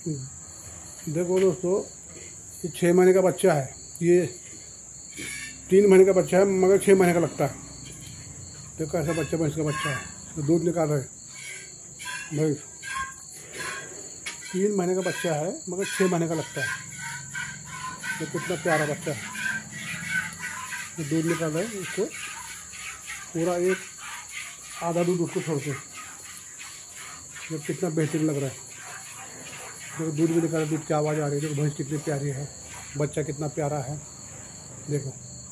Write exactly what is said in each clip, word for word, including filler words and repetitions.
देखो दोस्तों, ये छः महीने का बच्चा है। ये तीन महीने का बच्चा है मगर छः महीने का लगता है। देखो ऐसा बच्चा भैंस का बच्चा है, तो दूध निकाल रहे भाई। तीन महीने का बच्चा है मगर छः महीने का लगता है। ये कितना प्यारा बच्चा है। तो दूध निकाल रहे उसको, पूरा एक आधा दूध उसको छोड़ते। ये कितना बेहतरीन लग रहा है। देखो दूध भी निकाल, दूध की आवाज़ आ रही है। देखो भैंस कितनी प्यारी है, बच्चा कितना प्यारा है। देखो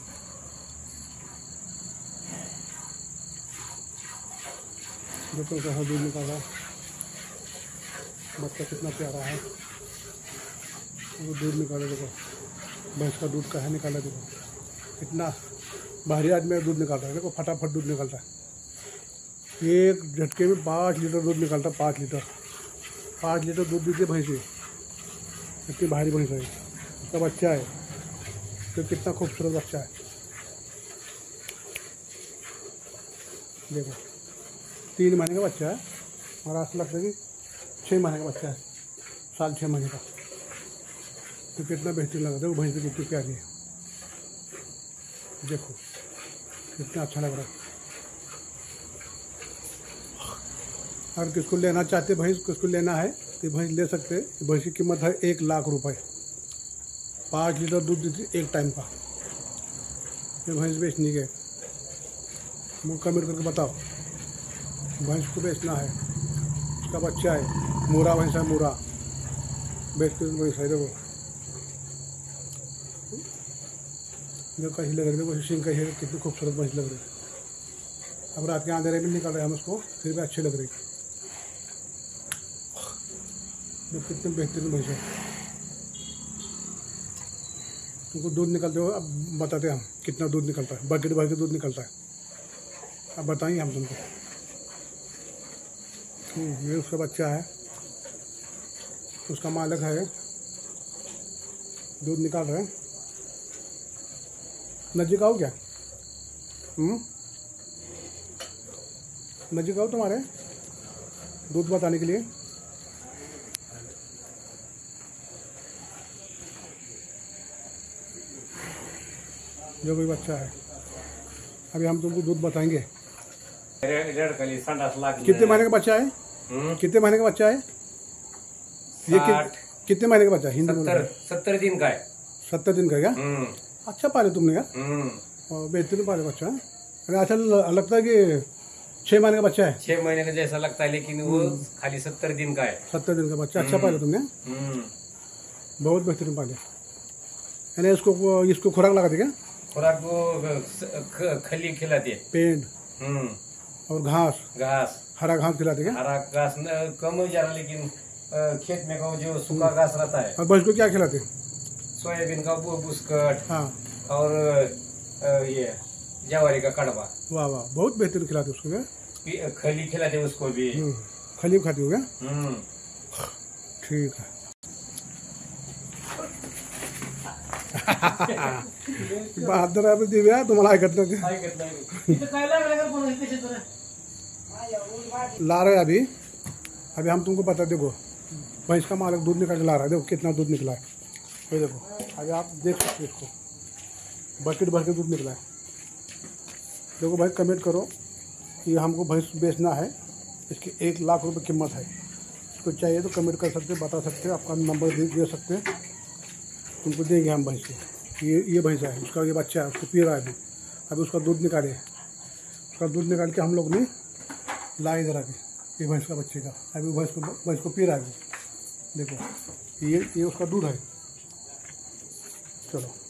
देखो कैसा दूध निकाल रहा है, बच्चा कितना प्यारा है। वो दूध निकाले, देखो भैंस का दूध कहाँ निकाला। देखो कितना भारी आदमी दूध निकालता है। देखो फटाफट दूध निकलता है। एक झटके में पाँच लीटर दूध निकलता है। पाँच लीटर पाँच लीटर दूध देती है भैंस। इतनी भारी भैंस है। उसका बच्चा है तो कितना खूबसूरत बच्चा है। देखो तीन महीने का बच्चा है और ऐसा लगता है कि छः महीने का बच्चा है, साल छः महीने का। तो कितना बेहतरीन लगा। देखो भैंस कितनी प्यारी है। देखो कितना अच्छा लग रहा है। अगर किसको लेना चाहते भैंस, किसको लेना है तो भैंस ले सकते हैं। भैंस की कीमत है एक लाख रुपए। पाँच लीटर दूध देती एक टाइम का। ये भैंस बेचनी है, मुझे कमेंट करके बताओ। भैंस को बेचना है, उसका बच्चा है, मूरा भैंस है, मूरा बेचते भैंस है। देखो जो कैसी लग रही है, देखो सिंह कैसी, कितनी खूबसूरत भैंस लग रही है। अब रात के अंधेरे में निकल रहे हम उसको, फिर भी अच्छी लग रही। जो कितने बेहतरीन भैंस है। तुमको दूध निकलते हो, अब बताते हम कितना दूध निकलता है। बकेट भर के दूध निकलता है, अब बताएंगे हम तुमको। ये उसका बच्चा है, उसका मालिक है, दूध निकाल रहे हैं। नजीक आओ क्या? हम्म नजीक आओ तुम्हारे दूध बताने के लिए। जो कोई बच्चा है, अभी हम तुमको दूध बताएंगे। कितने महीने का बच्चा है? कितने महीने का बच्चा है ये? कि, कितने महीने का बच्चा है? हिंदी में सत्तर दिन का है। सत्तर दिन का क्या? अच्छा पाले तुमने यार, बेहतरीन पाले बच्चा। अरे अच्छा लगता है कि छह महीने का बच्चा है। छह महीने का जैसा लगता है, लेकिन वो खाली सत्तर दिन का है। सत्तर दिन का बच्चा। अच्छा पाले तुमने, बहुत बेहतरीन पाले। यानी इसको इसको खुराक लगाते क्या? खुराक को खली खिलाते, पेंट और घास घास हरा घास खिलाते क्या? हरा घास कम हो जा रहा, लेकिन खेत में का जो सूखा घास रहता है। और भैंस को क्या खिलाते? सोयाबीन का बुस्कट, हाँ, और ये जवारी का कड़वा। वाह वाह, बहुत बेहतरीन खिलाते उसको क्या? खली खिलाते उसको भी। खली खाती हो क्या? ठीक है। बहादुर आहे दिव्या, तुम्हाला ऐकत नाही। ला रहे अभी अभी हम तुमको बता। देखो भैंस का मालिक दूध निकाल के ला रहा है। देखो कितना दूध निकला है। ये देखो अभी आप देख सकते हो, इसको बकेट भर के दूध निकला है। देखो भाई कमेंट करो, ये हमको भैंस बेचना है, इसकी एक लाख रुपए कीमत है। इसको चाहिए तो कमेंट कर सकते हैं, बता सकते हैं, आपका नंबर दे, दे सकते हैं, तुमको देंगे हम भैंस को। ये ये भैंस है, उसका ये बच्चा है, उसको पी रहा है अभी। अभी उसका दूध निकाले, उसका दूध निकाल के हम लोग ने लाए इधर आके, ये भैंस का बच्चे का। अभी भैंस को भैंस को पी रहा है। देखो ये ये उसका दूध है। चलो।